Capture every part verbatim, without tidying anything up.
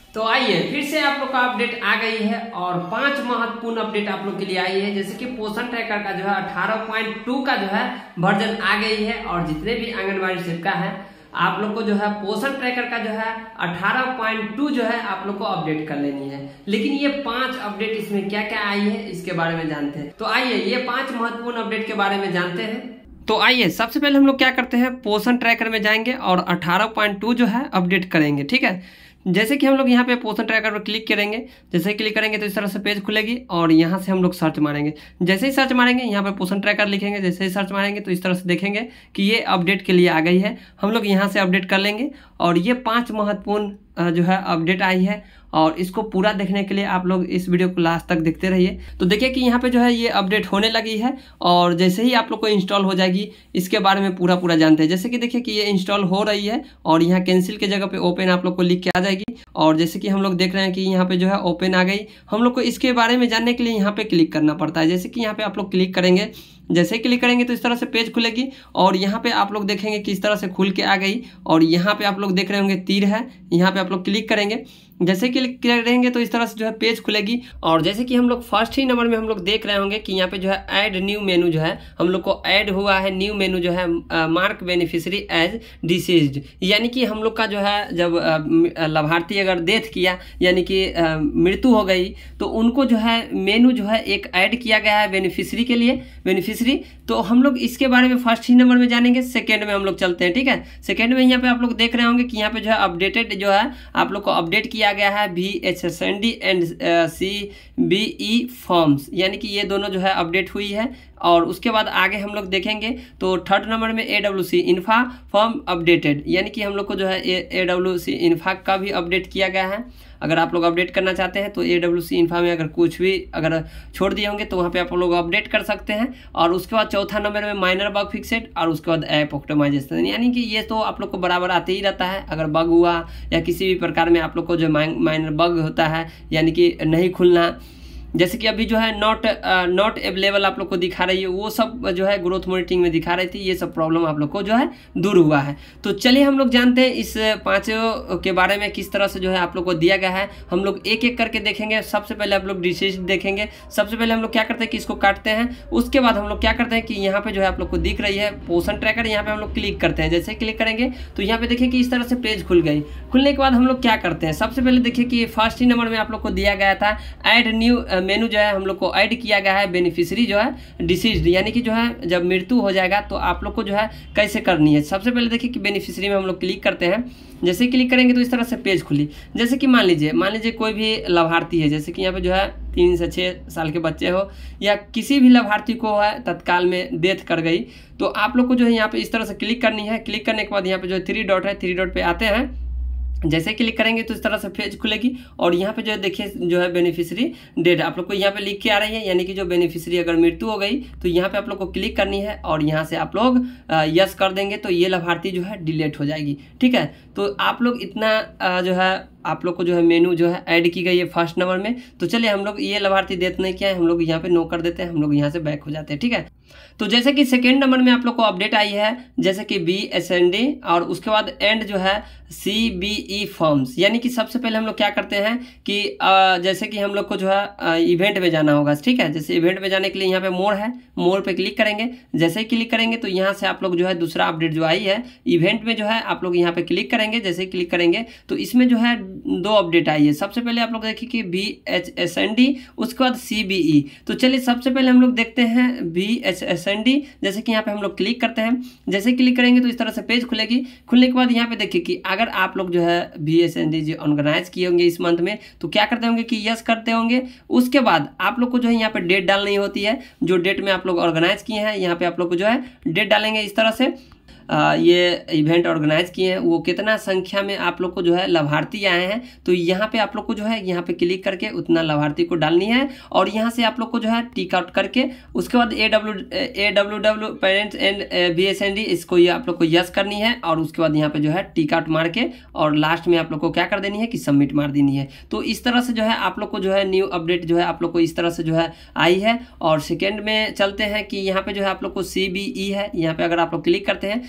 तो आइए फिर से आप लोग का अपडेट आ गई है और पांच महत्वपूर्ण अपडेट आप लोग के लिए आई है। जैसे कि पोषण ट्रैकर का जो है अठारह पॉइंट टू का जो है वर्जन आ गई है और जितने भी आंगनबाड़ी सेविका है आप लोग को जो है पोषण ट्रैकर का जो है अठारह पॉइंट टू जो है आप लोग को अपडेट कर लेनी है। लेकिन ये पांच अपडेट इसमें क्या क्या आई है इसके बारे में जानते हैं। तो आइए ये पांच महत्वपूर्ण अपडेट के बारे में जानते हैं। तो आइए सबसे पहले हम लोग क्या करते हैं, पोषण ट्रैकर में जाएंगे और अठारह पॉइंट टू जो है अपडेट करेंगे। ठीक है, जैसे कि हम लोग यहाँ पे पोषण ट्रैकर पर क्लिक करेंगे, जैसे ही क्लिक करेंगे तो इस तरह से पेज खुलेगी और यहाँ से हम लोग सर्च मारेंगे। जैसे ही सर्च मारेंगे यहाँ पे पोषण ट्रैकर लिखेंगे, जैसे ही सर्च मारेंगे तो इस तरह से देखेंगे कि ये अपडेट के लिए आ गई है। हम लोग यहाँ से अपडेट कर लेंगे और ये पांच महत्वपूर्ण जो है अपडेट आई है और इसको पूरा देखने के लिए आप लोग इस वीडियो को लास्ट तक देखते रहिए। तो देखिए कि यहाँ पे जो है ये अपडेट होने लगी है और जैसे ही आप लोग को इंस्टॉल हो जाएगी इसके बारे में पूरा पूरा जानते हैं। जैसे कि देखिए कि ये इंस्टॉल हो रही है और यहाँ कैंसिल के जगह पे ओपन आप लोग को लिख के आ जाएगी और जैसे कि हम लोग देख रहे हैं कि यहाँ पे जो है ओपन आ गई। हम लोग को इसके बारे में जानने के लिए यहाँ पे क्लिक करना पड़ता है। जैसे कि यहाँ पे आप लोग क्लिक करेंगे, जैसे ही क्लिक करेंगे तो इस तरह से पेज खुलेगी और यहाँ पे आप लोग देखेंगे कि इस तरह से खुल के आ गई और यहाँ पे आप लोग देख रहे होंगे तीर है, यहाँ पे आप लोग क्लिक करेंगे। जैसे क्लिक करेंगे तो इस तरह से जो है पेज खुलेगी और जैसे कि हम लोग फर्स्ट ही नंबर में हम लोग देख रहे होंगे कि यहाँ पे जो है ऐड न्यू मेनू जो है हम लोग को ऐड हुआ है। न्यू मेनू जो है मार्क बेनिफिशियरी एज डिसीज्ड, यानी कि हम लोग का जो है जब लाभार्थी अगर डेथ किया यानी कि मृत्यु हो गई तो उनको जो है मेनू जो है एक ऐड किया गया है बेनिफिशियरी के लिए बेनिफिशियरी। तो हम लोग इसके बारे में फर्स्ट ही नंबर में जानेंगे। सेकेंड में हम लोग चलते हैं। ठीक है, सेकेंड में यहाँ पे आप लोग देख रहे होंगे कि यहाँ पे जो है अपडेटेड जो है आप लोग को अपडेट किया गया है V H S N D and C B E forms, यानी कि ये दोनों जो है अपडेट हुई है। और उसके बाद आगे हम लोग देखेंगे तो थर्ड नंबर में A W C infra form updated, यानी कि हम लोग को जो है ए डब्ल्यू सी इन्फा का भी अपडेट किया गया है। अगर आप लोग अपडेट करना चाहते हैं तो ए डब्ल्यू सी इन्फा में अगर कुछ भी अगर छोड़ दिए होंगे तो वहाँ पे आप लोग अपडेट कर सकते हैं। और उसके बाद चौथा नंबर में माइनर बग फिक्सेड और उसके बाद ऐप ऑप्टिमाइजेशन, यानी कि ये तो आप लोग को बराबर आते ही रहता है। अगर बग हुआ या किसी भी प्रकार में आप लोग को जो माइनर बग होता है यानी कि नहीं खुलना, जैसे कि अभी जो है नॉट नॉट अवेलेबल आप लोग को दिखा रही है, वो सब जो है ग्रोथ मॉनिटरिंग में दिखा रही थी, ये सब प्रॉब्लम आप लोग को जो है दूर हुआ है। तो चलिए हम लोग जानते हैं इस पांचों के बारे में किस तरह से जो है आप लोग को दिया गया है। हम लोग एक एक करके देखेंगे। सबसे पहले आप लोग डिसीजन देखेंगे। सबसे पहले हम लोग क्या करते हैं कि इसको काटते हैं। उसके बाद हम लोग क्या करते हैं कि यहाँ पे जो है आप लोग को दिख रही है पोषण ट्रैकर, यहाँ पे हम लोग क्लिक करते हैं। जैसे क्लिक करेंगे तो यहाँ पे देखिए कि इस तरह से पेज खुल गई। खुलने के बाद हम लोग क्या करते हैं, सबसे पहले देखिए कि फर्स्ट ही नंबर में आप लोग को दिया गया था ऐड न्यू मेनू जो है हम लोग को ऐड किया गया है बेनिफिशियरी जो है डिसीज्ड, यानी कि जो है जब मृत्यु हो जाएगा तो आप लोग को जो है कैसे करनी है। सबसे पहले देखिए कि बेनिफिशियरी में हम लोग क्लिक करते हैं। जैसे क्लिक करेंगे तो इस तरह से पेज खुली। जैसे कि मान लीजिए मान लीजिए कोई भी लाभार्थी है, जैसे कि यहाँ पे जो है तीन से छः साल के बच्चे हो या किसी भी लाभार्थी को है तत्काल में डेथ कर गई, तो आप लोग को जो है यहाँ पे इस तरह से क्लिक करनी है। क्लिक करने के बाद यहाँ पे जो है थ्री डॉट है, थ्री डॉट पे आते हैं। जैसे क्लिक करेंगे तो इस तरह से पेज खुलेगी और यहाँ पे जो है देखिए जो है बेनिफिशियरी डेट आप लोग को यहाँ पे लिख के आ रही है, यानी कि जो बेनिफिशियरी अगर मृत्यु हो गई तो यहाँ पे आप लोग को क्लिक करनी है और यहाँ से आप लोग यस कर देंगे तो ये लाभार्थी जो है डिलीट हो जाएगी। ठीक है, तो आप लोग इतना जो है आप लोग को जो है मेनू जो है ऐड की गई है फर्स्ट नंबर में। तो चलिए हम लोग ये लाभार्थी डेथ नहीं किया है, हम लोग यहाँ पे नो कर देते हैं, हम लोग यहाँ से बैक हो जाते हैं। ठीक है, तो जैसे कि सेकेंड नंबर में आप लोग को अपडेट आई है जैसे कि बी एस एन डी और उसके बाद एंड जो है सी बी ई फॉर्म्स, यानी कि सबसे पहले हम लोग क्या करते हैं कि आ, जैसे कि हम लोग को जो है इवेंट में जाना होगा। ठीक है, जैसे इवेंट में जाने के लिए यहाँ पे मोर है, मोर पे क्लिक करेंगे। जैसे ही क्लिक करेंगे तो यहाँ से आप लोग जो है दूसरा अपडेट जो आई है इवेंट में जो है आप लोग यहाँ पे क्लिक करेंगे। जैसे ही क्लिक करेंगे तो इसमें जो है दो अपडेट आई है। सबसे पहले आप लोग देखिए कि B H S N D, उसके बाद सी बी ई। तो चलिए सबसे पहले हम लोग देखते हैं B H S N D. जैसे कि यहाँ पे हम लोग क्लिक करते हैं। जैसे क्लिक करेंगे तो इस तरह से पेज खुलेगी। खुलने के बाद यहाँ पे देखिए कि अगर आप लोग जो है बी एस एन डी जो ऑर्गेनाइज किए होंगे इस मंथ में तो क्या करते होंगे कि यस करते होंगे। उसके बाद आप लोग को जो है यहाँ पे डेट डालनी होती है, जो डेट में आप लोग ऑर्गेनाइज किए हैं यहाँ पे आप लोग को जो है डेट डालेंगे इस तरह से। आ, ये इवेंट ऑर्गेनाइज किए हैं वो कितना संख्या में आप लोग को जो है लाभार्थी आए हैं तो यहाँ पे आप लोग को जो है यहाँ पे क्लिक करके उतना लाभार्थी को डालनी है और यहाँ से आप लोग को जो है टिक आउट करके उसके बाद A W A W W parents and B S N D इसको ये आप लोग को यस करनी है और उसके बाद यहाँ पे जो है टिक आउट मार के और लास्ट में आप लोग को क्या कर देनी है कि सबमिट मार देनी है। तो इस तरह से जो है आप लोग को जो है न्यू अपडेट जो है आप लोग को इस तरह से जो है आई है। और सेकेंड में चलते हैं कि यहाँ पे जो है आप लोग को सी बी ई है, यहाँ पे अगर आप लोग क्लिक करते हैं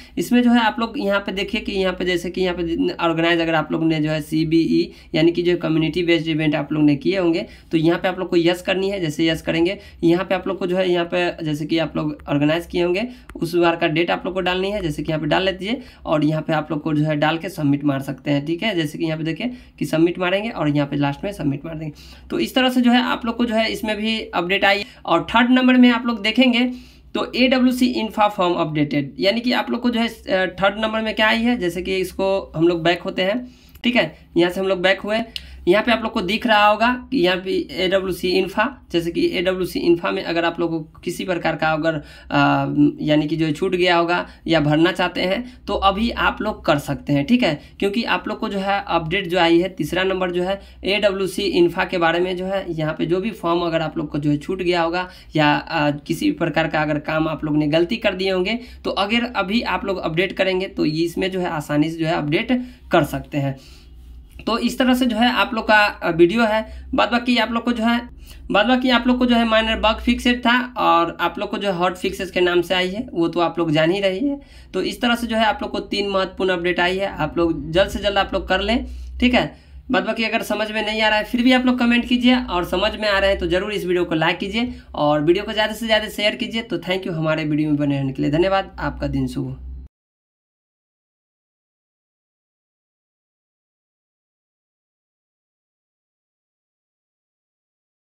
इसमें जो है आप लोग यहाँ पे देखिए कि यहाँ पे जैसे कि यहाँ पे ऑर्गेनाइज अगर आप लोग ने जो है सी बी ई यानी कि जो कम्युनिटी बेस्ड इवेंट आप लोग ने किए होंगे तो यहाँ पे आप लोग को यस करनी है। जैसे यस करेंगे यहाँ पे आप लोग को जो है यहाँ पे जैसे कि आप लोग ऑर्गेनाइज किए होंगे उस बार का डेट आप लोग को डालनी है, जैसे कि यहाँ पे डाल लीजिए और यहाँ पे आप लोग को जो है डाल के सबमिट मार सकते हैं। ठीक है, जैसे कि यहाँ पे देखिए कि सबमिट मारेंगे और यहाँ पे लास्ट में सबमिट मार देंगे। तो इस तरह से जो है आप लोग को जो है इसमें भी अपडेट आई। और थर्ड नंबर में आप लोग देखेंगे तो A W C infra form updated, यानी कि आप लोग को जो है थर्ड नंबर में क्या आई है, जैसे कि इसको हम लोग बैक होते हैं। ठीक है, यहाँ से हम लोग बैक हुए, यहाँ पे आप लोग को दिख रहा होगा कि यहाँ पे ए डब्ल्यू सी इन्फा, जैसे कि ए डब्ल्यू सी इन्फा में अगर आप लोग को किसी प्रकार का अगर यानी कि जो छूट गया होगा या भरना चाहते हैं तो अभी आप लोग कर सकते हैं। ठीक है, क्योंकि आप लोग को जो है अपडेट जो आई है तीसरा नंबर जो है ए डब्ल्यू सी इन्फा के बारे में जो है यहाँ पे जो भी फॉर्म अगर आप लोग को जो है छूट गया होगा या आ, किसी भी प्रकार का अगर काम आप लोग ने गलती कर दिए होंगे तो अगर अभी आप लोग अपडेट करेंगे तो इसमें जो है आसानी से जो है अपडेट कर सकते हैं। तो इस तरह से जो है आप लोग का वीडियो है। बाद बाकी आप लोग को जो है बाद बाकी आप लोग को जो है माइनर बग फिक्सेड था और आप लोग को जो है हॉट फिक्सेस के नाम से आई है वो तो आप लोग जान ही रही है। तो इस तरह से जो है आप लोग को तीन महत्वपूर्ण अपडेट आई है, आप लोग जल्द से जल्द आप लोग कर लें। ठीक है, बाद बाकी अगर समझ में नहीं आ रहा है फिर भी आप लोग कमेंट कीजिए और समझ में आ रहे हैं तो जरूर इस वीडियो को लाइक कीजिए और वीडियो को ज़्यादा से ज़्यादा शेयर कीजिए। तो थैंक यू हमारे वीडियो में बने रहने के लिए, धन्यवाद। आपका दिन शुभ हो।